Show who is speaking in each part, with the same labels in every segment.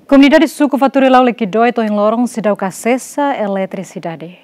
Speaker 1: Comunidade suku Faturilau Lekidoi tohin lorong sidau kasesa eletricidade.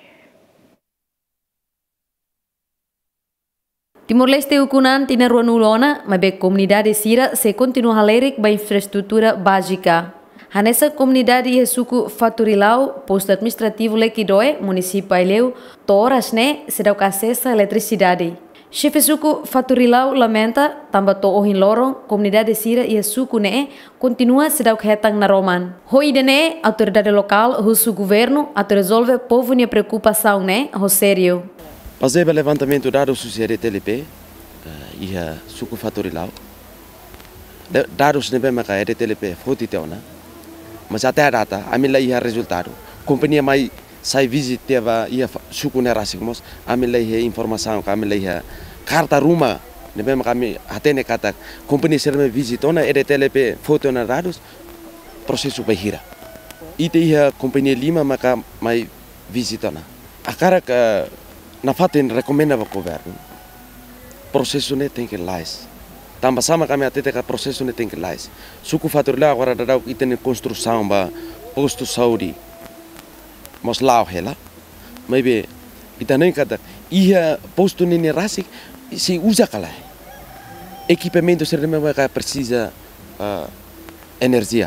Speaker 2: Timor-Leste ukunan tina rua nulona, mas comunidade sira se continua halerik ba infraestrutura básica. Hanessa comunidade e suku Faturilau, posto administrativo Lekidoi, município Aileu, toras ne sidau kasesa eletricidade. Chefe suku Faturilau lamenta tambah to ohin lorong comunidade sira e suku ne continua sidau hetang na roman. Hoi dene autoridade local husu governo ato resolve povo ne preocupação ne ho sério.
Speaker 3: Fazendo o levantamento dados sociais TLP e suku Faturilau. Dados ne bem maka TLP foti teona. Mas até a data a mim lá ia resultado. Companhia mai sai visitava ia suku ne rasikmos a mim lá ia informação a mim lá ia carta rumah, nebe kami hatene kata company serme visitona TLP foto na dados processo bahira. Ite ia company lima maka mai visitona. Akara ka na faten recomenda ba governo. Processo ne tem que lais. Tamba sama kami atete ka processo ne tem que lais. Suku Faturilau agora dadau itene construção ba posto saúde. Mos lau hela. Maybe itane kata ia posto ne rasik se usa cala equipamento serve que precisa energia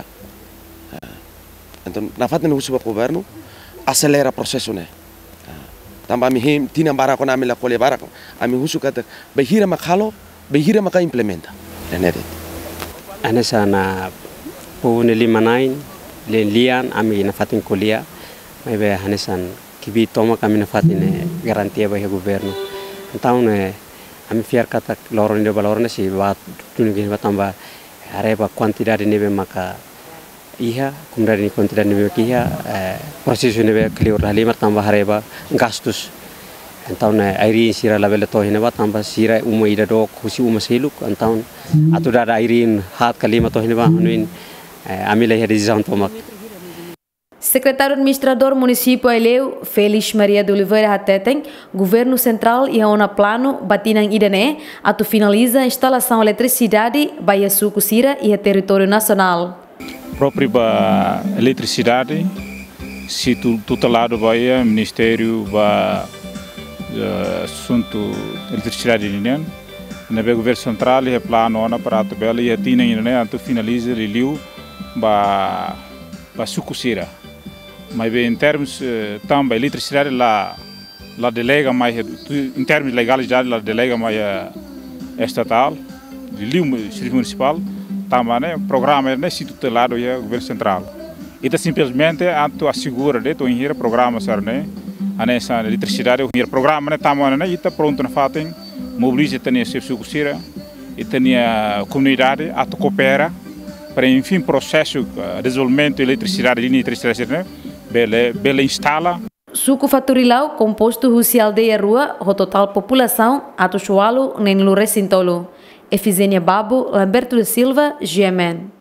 Speaker 3: então na fato no uso do governo acelera o processo né também me tina barako na mela cole barako a me uso kata behira makalo behira maka implementa nenede
Speaker 4: anessa na pone limanai lian ami na fatin kolia mas be hanesan kibi toma kami na fatin garantia ba governo então né ami fiar kata lorong de balorna si bat tunugin batamba areba quantidade nebe maka iha kumdari quantidade nebe kiha processo nebe clear hali matamba areba gastos então airi sira label to hine batamba sira ida do khusi seluk então atudada airin hat kalima to hine ba nuin ami lai decisão tomak.
Speaker 2: Secretário Administrador Município Aileu, Félix Maria de Oliveira Hateteng, Governo Central e a plano batinang idane, atu finaliza a instalação de eletricidade baia suku sira e a território nacional.
Speaker 5: Próprio ba eletricidade, se tutelado baia Ministério ba assunto eletricidade indian, na Governo Central e a plano ona para atu bela e a tina idane atu finaliza riliu ba suku sira. Mas em termos também eletricidade lá delega mais em termos de legalidade lá delega mais estatal de Serviço Municipal também né programa né se tutelado é governo central e tá simplesmente anto assegura de to inhira programa sar né anessa eletricidade o programa né também né está pronto na fatem mobiliza tenia sucessira e tenia comunidade a coopera para enfim processo desenvolvimento de eletricidade linha de eletricidade né bela instala.
Speaker 2: Suku Faturilau composto husi aldeia rua o total população atu chualo nem lo recintolo. Efizenia Babo, Lamberto de Silva, GMN.